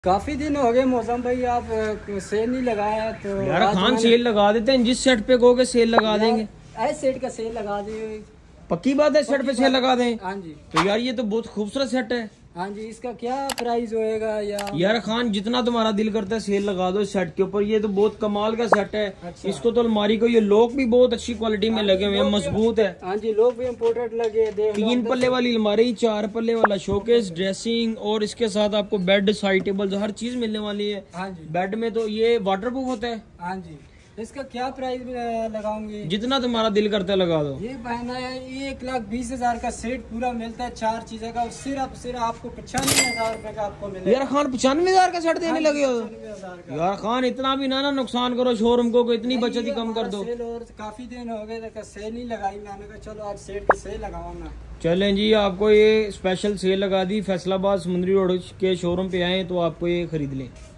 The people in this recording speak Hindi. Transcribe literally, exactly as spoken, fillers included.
काफी दिन हो गए मौसम भाई, आप सेल नहीं लगाया तो यार खान सेल लगा देते हैं, जिस सेट पे कहोगे सेल लगा देंगे। ऐसे सेट का सेल लगा दे, पक्की बात है, सेट पे सेल लगा दें। हाँ जी। तो यार ये तो बहुत खूबसूरत सेट है। हाँ जी, इसका क्या प्राइस होएगा? या यार खान जितना तुम्हारा दिल करता है सेल लगा दो इस सेट के ऊपर। ये तो बहुत कमाल का सेट है। अच्छा। इसको तो अलमारी को, ये लॉक भी बहुत अच्छी क्वालिटी में लगे हुए हैं, मजबूत है। हाँ जी, लॉक भी इम्पोर्टेड लगे। तीन पल्ले वाली अलमारी, चार पल्ले वाला शोकेस, ड्रेसिंग और इसके साथ आपको बेड, साइड टेबल, हर चीज मिलने वाली है। हाँ जी। बेड में तो ये वाटर प्रूफ होता है। हाँ जी। इसका क्या प्राइस लगाऊंगी? जितना तुम्हारा दिल करता है लगा दो। ये पहना है, एक लाख बीस हजार का सेट पूरा मिलता है, चार चीजें का, और सिर्फ सिर्फ आपको पचानवे हजार रूपए का आपको मिलेगा। यार खान पचानवे हजार का सेट देने लगे हो? यार खान इतना भी ना ना नुकसान करो शोरूम को, इतनी बचत ही कम कर दो। और काफी दिन हो गए सेल नहीं लगाई, मैंने कहा चलो आज सेट की सेल लगाऊं ना। चलें जी, आपको ये स्पेशल सेल लगा दी। फैसलाबाद समुंदरी रोड के शोरूम पे आए तो आपको ये खरीद लें।